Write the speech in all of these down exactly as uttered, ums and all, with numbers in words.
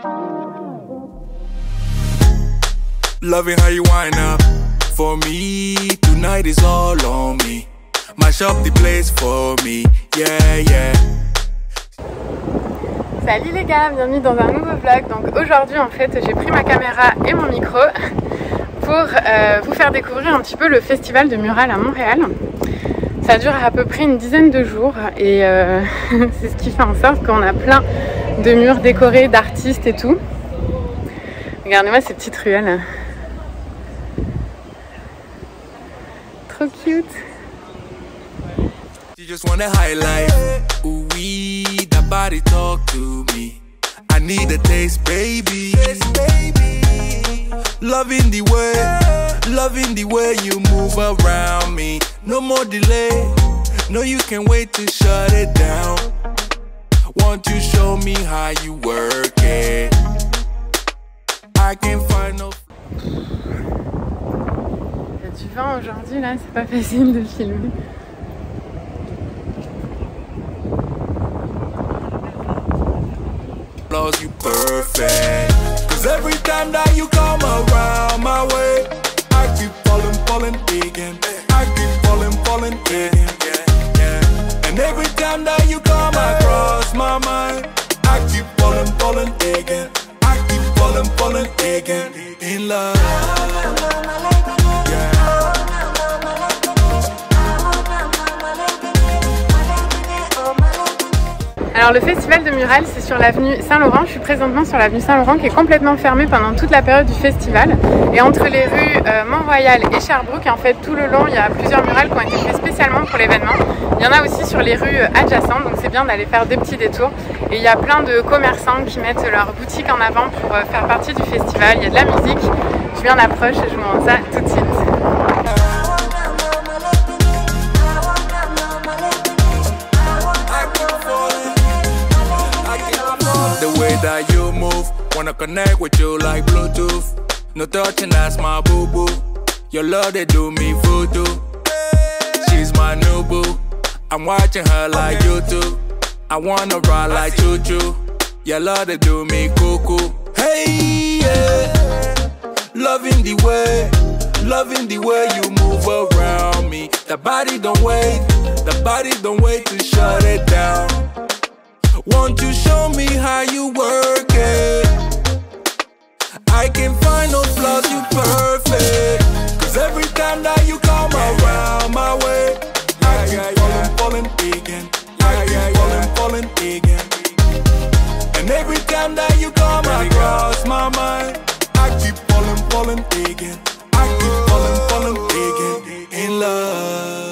Loving how you wind up for me. Tonight is all on me. Mash up the place for me. Yeah, yeah. Salut les gars, bienvenue dans un nouveau vlog. Donc aujourd'hui en fait j'ai pris ma caméra et mon micro pour euh, vous faire découvrir un petit peu le festival de murales à Montréal. Ça dure à peu près une dizaine de jours et euh, c'est ce qui fait en sorte qu'on a plein de murs décorés d'artistes et tout. Regardez-moi ces petites ruelles. Trop cute. You just want a highlight. Ooh wee, that body talk to me. I need a taste, baby. Loving the way, loving the way you move around me. No more delay. No, you can't wait to shut it down. Won't you show me how you work it? I can't find no. Il y a du vent aujourd'hui là, c'est pas facile de filmer. You perfect. Cause every time that you come around my way, I keep falling, falling again. I keep falling, falling again. Yeah, yeah. And every time that you come across my mind, I keep falling, falling again. I keep falling, falling again. In love. Alors le festival de murales c'est sur l'avenue Saint-Laurent. Je suis présentement sur l'avenue Saint-Laurent qui est complètement fermée pendant toute la période du festival. Et entre les rues euh, Mont-Royal et Sherbrooke, en fait tout le long il y a plusieurs murales qui ont été faites spécialement pour l'événement. Il y en a aussi sur les rues adjacentes, donc c'est bien d'aller faire des petits détours. Et il y a plein de commerçants qui mettent leur boutique en avant pour euh, faire partie du festival. Il y a de la musique. Je viens d'approche et je vous montre ça tout de suite. That you move, wanna connect with you like Bluetooth. No touching, that's my boo boo. Your love they do me voodoo. She's my new boo. I'm watching her like YouTube. I wanna ride like choo choo. Your love they do me cuckoo. Hey yeah, loving the way, loving the way you move around me. The body don't wait, the body don't wait to shut it down. Won't you show me how you work it? I can't find no flaws, you perfect. Cause every time that you come around my way, I keep falling, falling again. I keep falling, falling again. And every time that you come across my mind, I keep falling, falling again. I keep falling, falling again. In love.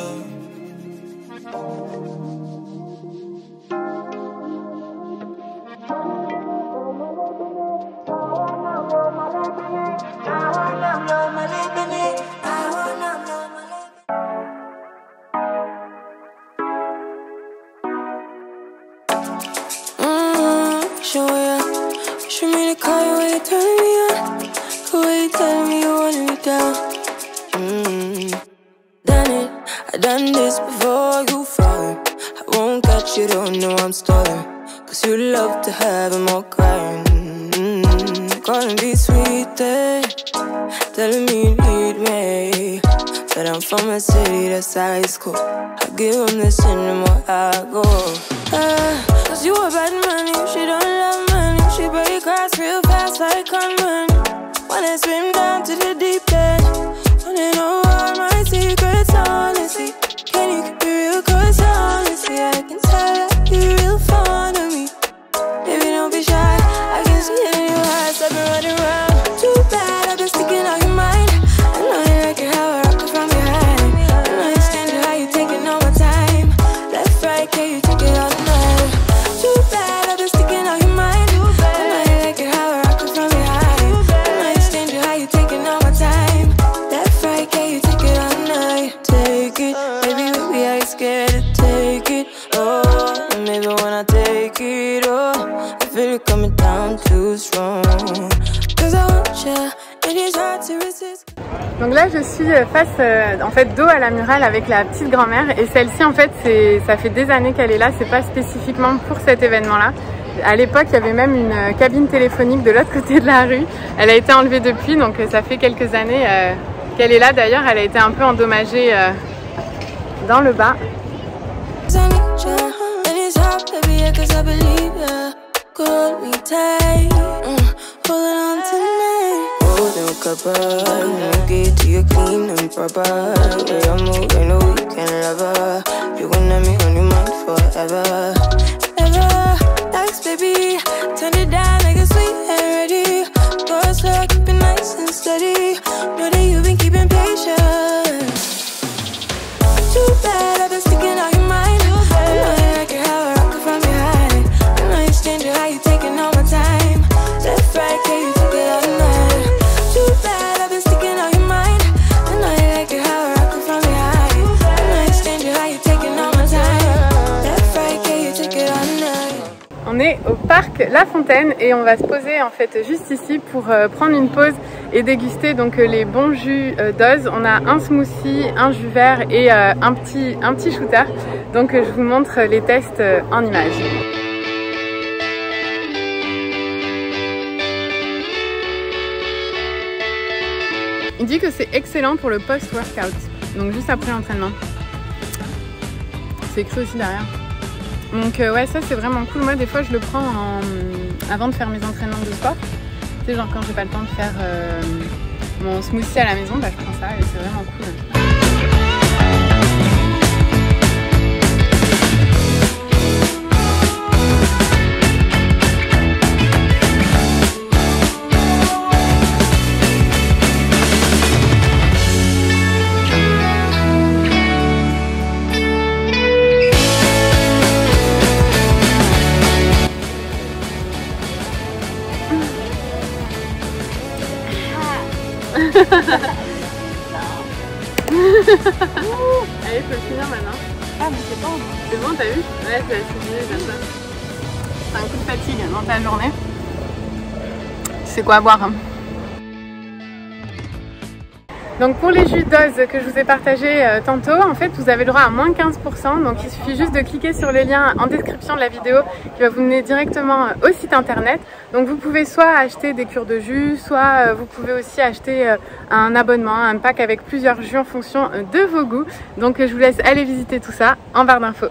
Show ya, show me the call you when you turn me on. The way you tell me you want me down. Mm. Done it, I done this before you falling. I won't catch you, don't know I'm stalling. Cause you love to have them all crying. Mm. Calling me sweet, eh? Telling me you need me. Said I'm from a city that's high school. I give them this and the more I go. uh, Cause you a bad man, you she don't love money. She break grass real fast like conman. Wanna swim down to the deep end. Wanna know all my secrets, honestly. Can you keep it real? Cause honestly I can tell that you're real fond of me. Baby don't be shy, I can see it in your eyes. I've been running around, too bad I've been sticking out your mind. I know you like it how I rock it from behind. I know you stand it how you taking all my time. Left, right, can you take it all night? Too bad I've been sticking out your mind. I know you like it how I rock it from behind. I know you stand it how you taking all my time. Left, right, can you take it all night? Take it, baby, baby, I ain't scared to take it. Oh, and maybe when I take it, oh, I feel it coming down too strong. Cause I want you, and it's hard to resist. Donc là je suis face euh, en fait dos à la murale avec la petite grand-mère et celle-ci en fait c'est ça fait des années qu'elle est là, c'est pas spécifiquement pour cet événement là À l'époque, il y avait même une cabine téléphonique de l'autre côté de la rue. Elle a été enlevée depuis, donc ça fait quelques années euh, qu'elle est là. D'ailleurs, elle a été un peu endommagée euh, dans le bas. Baby, turn it down like a sweet and ready. Go slow, keep it nice and steady. Know that you've been keeping patience. Too bad I've been sticking out your mind. I know you like it how I rock it from behind. I know you stand it how you taking all my time. Left, right, can you take it all night? Too bad I've been sticking out your mind. I know you like it how I rock it from behind. I know you stand it how you taking all my time. Left, right, can you take it all night? On est au parc La Fontaine et on va se poser en fait juste ici pour euh, prendre une pause et déguster donc euh, les bons jus euh, d'Oz. On a un smoothie, un jus vert et euh, un petit un petit shooter. Donc euh, je vous montre les tests euh, en images. Il dit que c'est excellent pour le post-workout, donc juste après l'entraînement. C'est écrit aussi derrière. Donc euh, ouais, ça c'est vraiment cool. Moi des fois je le prends en... avant de faire mes entraînements de sport. Tu sais, genre quand j'ai pas le temps de faire euh, mon smoothie à la maison, bah je prends ça et c'est vraiment cool. Allez, faut le finir maintenant. Ah, mais c'est bon. C'est bon, t'as vu? Ouais, c'est fini, j'aime ça. C'est un coup de fatigue dans ta journée. Tu sais quoi à boire, hein. Donc pour les jus d'Oz que je vous ai partagé euh, tantôt, en fait vous avez le droit à moins quinze pour cent. Donc il suffit juste de cliquer sur les liens en description de la vidéo qui va vous mener directement euh, au site internet. Donc vous pouvez soit acheter des cures de jus, soit euh, vous pouvez aussi acheter euh, un abonnement, un pack avec plusieurs jus en fonction euh, de vos goûts. Donc euh, je vous laisse aller visiter tout ça en barre d'infos.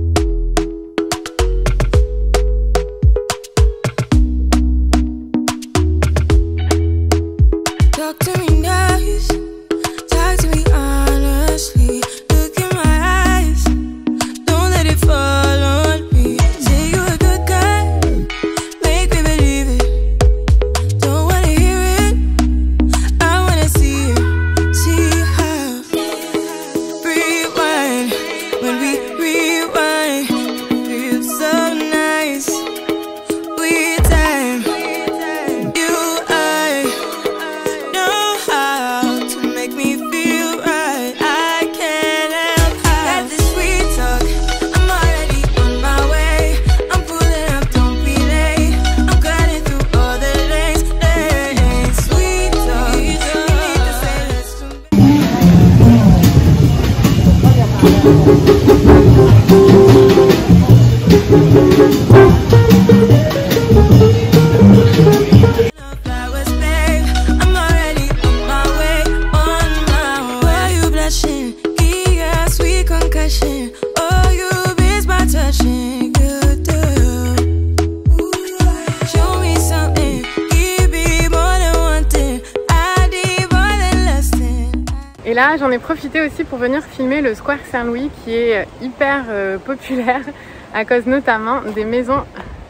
Et là, j'en ai profité aussi pour venir filmer le Square Saint-Louis qui est hyper euh, populaire à cause notamment des maisons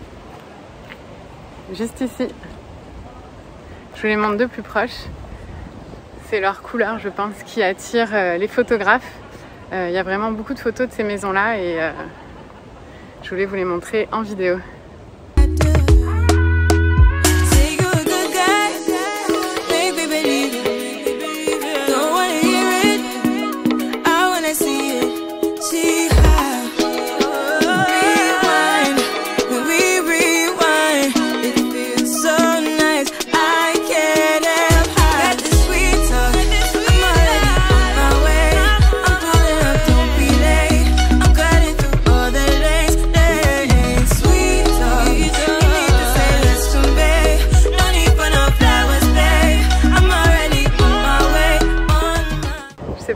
juste ici. Je vous les montre de plus proche. C'est leur couleur, je pense, qui attire euh, les photographes. Il euh, y a vraiment beaucoup de photos de ces maisons-là et euh, je voulais vous les montrer en vidéo.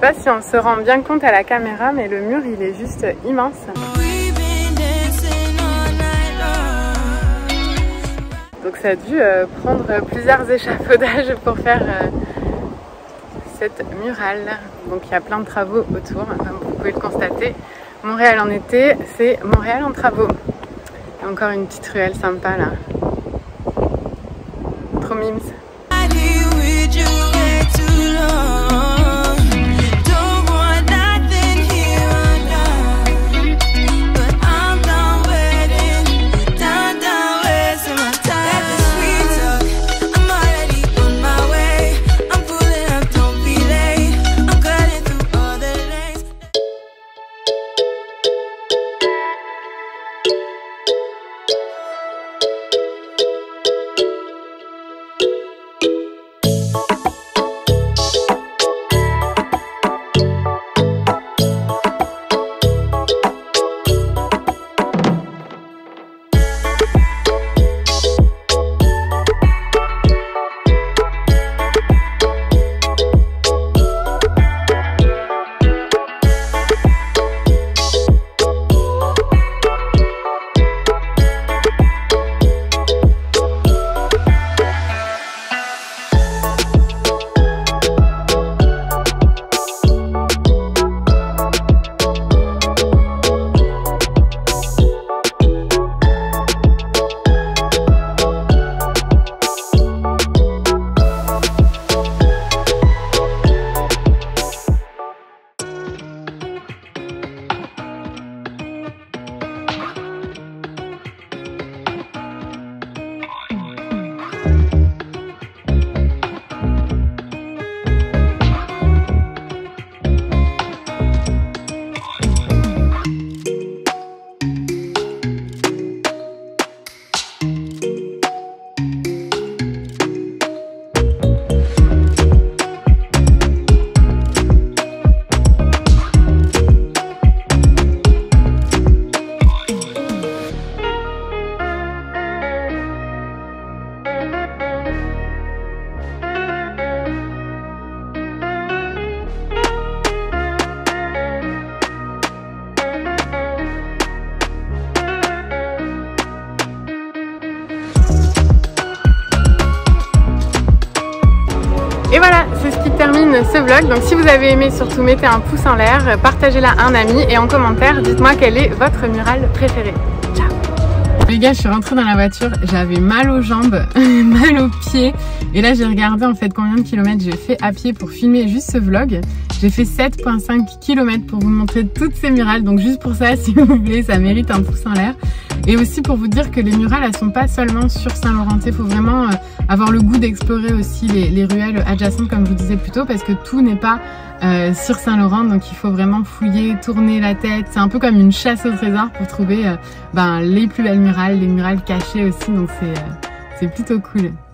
pas si on se rend bien compte à la caméra, mais le mur il est juste immense. Donc ça a dû euh, prendre plusieurs échafaudages pour faire euh, cette murale. Donc il y a plein de travaux autour, comme vous pouvez le constater. Montréal en été, c'est Montréal en travaux. Et encore une petite ruelle sympa là. Trop mimes. Et voilà, c'est ce qui termine ce vlog. Donc si vous avez aimé, surtout mettez un pouce en l'air, partagez-la à un ami et en commentaire, dites-moi quelle est votre murale préférée. Ciao. Les gars, je suis rentrée dans la voiture, j'avais mal aux jambes, mal aux pieds. Et là, j'ai regardé en fait combien de kilomètres j'ai fait à pied pour filmer juste ce vlog. J'ai fait sept virgule cinq kilomètres pour vous montrer toutes ces murales. Donc juste pour ça, si vous voulez, ça mérite un pouce en l'air. Et aussi pour vous dire que les murales, elles sont pas seulement sur Saint-Laurentais. Il faut vraiment euh, avoir le goût d'explorer aussi les, les ruelles adjacentes, comme je vous disais plus tôt, parce que tout n'est pas euh, sur Saint-Laurent. Donc il faut vraiment fouiller, tourner la tête. C'est un peu comme une chasse au trésor pour trouver euh, ben, les plus belles murales, les murales cachées aussi. Donc c'est euh, c'est plutôt cool.